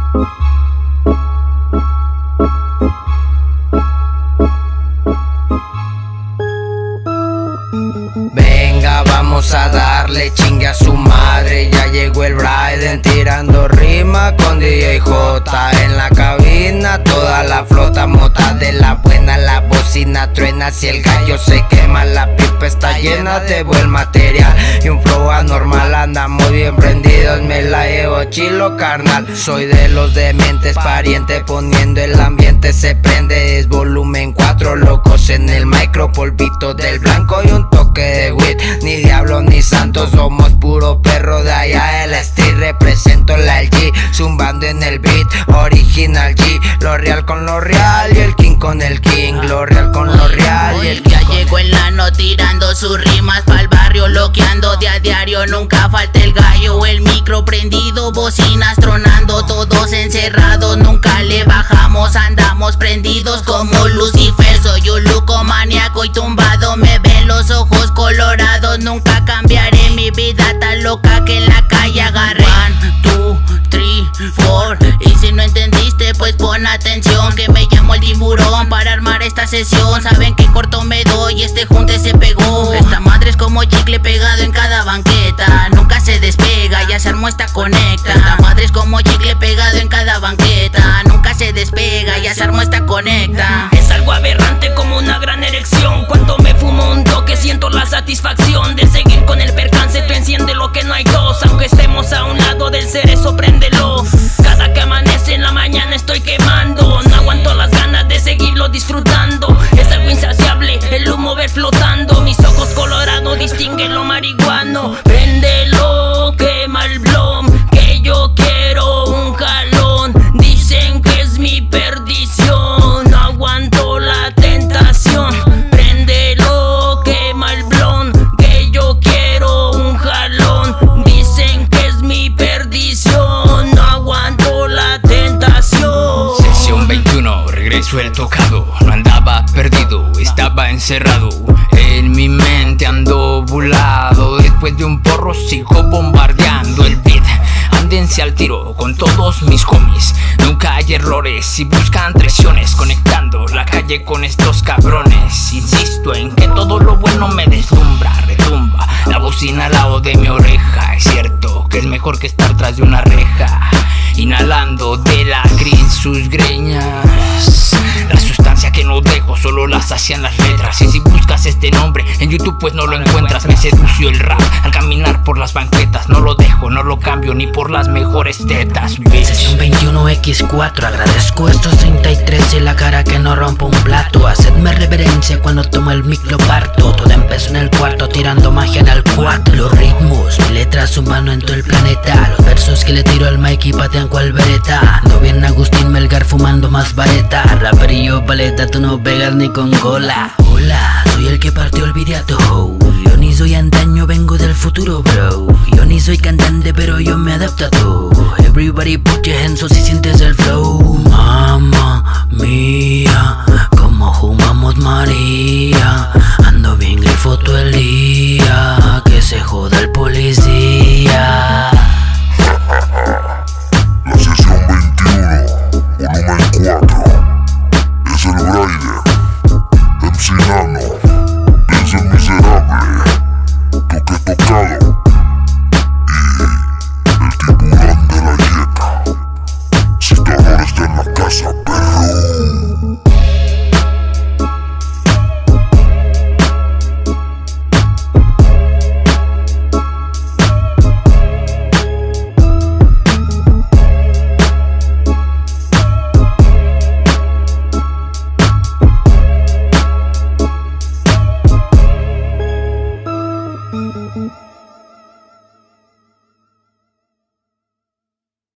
Venga, vamos a darle chingue a su madre. Ya llegó el Bryden tirando rima con DJ J en la cabina. Toda la flota mota de la buena, la bocina truena. Si el gallo se quema, la pipa está llena de buen material y un flow anormal. Andamos bien prendidos, me la llevo chilo, carnal. Soy de los dementes, pariente, poniendo el ambiente. Se prende, es volumen 4, locos en el micro, polvito del blanco y un toque de weed. Ni diablo ni santo, somos puro perro de allá el street. Represento la LG, zumbando en el beat, original G. Lo real con lo real y el king con el king. Lo real con lo real y el king. Ya llegó el nano tirando sus rimas pa'l barrio, loqueando de a diario. Nunca falta el gallo, el micro prendido, bocinas tronando, todos encerrados. Nunca le bajamos, andamos prendidos como Lucifer. Soy un loco maníaco y tumbado, me ven los ojos colorados. Nunca cambiaré mi vida tan loca que en la calle agarré 1, 2, 3, 4. Y si no entendiste pues pon atención, que me llamo el tiburón para armar esta sesión. Saben que corto me doy, este junte se pegó. Esta madre es como chicle pegado en cada banqueta, nunca se despega, ya se armó esta conecta. Esta madre es como chicle pegado en cada banqueta, nunca se despega, ya se armó esta conecta. Es algo aberrante como una gran erección. Cuando me fumo un toque siento la satisfacción de seguir con el percance. Tú enciende lo que no hay dos, aunque estemos a un lado del cerezo, préndelo. Cada que amanece en la mañana estoy quemando, no aguanto las ganas de seguirlo disfrutando. Es algo insaciable, el humo ver flotando. Mis ojos colorados distinguen lo marihuano. Préndelo, quema el blom, que yo quiero un jalón. Dicen que es mi perdición, no aguanto la tentación. Préndelo, quema el blon, que yo quiero un jalón. Dicen que es mi perdición, no aguanto la tentación. Sesión 21, regreso el tocado. No andaba perdido, estaba encerrado. En mi mente ando volado. Después de un porro sigo bombardeando el beat. Ándense al tiro con todos mis homies. Nunca hay errores si buscan traiciones. Conectando la calle con estos cabrones. Insisto en que todo lo bueno me deslumbra. Retumba la bocina al lado de mi oreja. Es cierto que es mejor que estar tras de una reja, inhalando de la green sus greñas. La sustancia que no dejo solo la sacian las letras. Y si buscas este nombre en YouTube pues no lo encuentras. Me sedució el rap al caminar por las banquetas. No lo dejo, no lo cambio ni por las mejores tetas, bitch. Sesión 21X4, agradezco estos 33 en la cara que no rompo un plato. Hacedme reverencia cuando tomo el mic lo parto. Todo empezó en el cuarto tirando magia en el cuarto. Los ritmos, mi letra sumando en todo el planeta. Los versos que le tiro al mic y patean cual vereta. Ando bien Agustín Melgar fumando más vareta. Raperillo paleta, tú no pegas ni con cola. Hola, soy el que partió el videato. Yo ni soy antaño, vengo del futuro, bro. Yo ni soy cantante, pero yo me adapto a todo. Everybody put your hands up si sientes el flow. Mamma mía, como fumamos María. Ando bien grifo todo el día, que se joda el policía.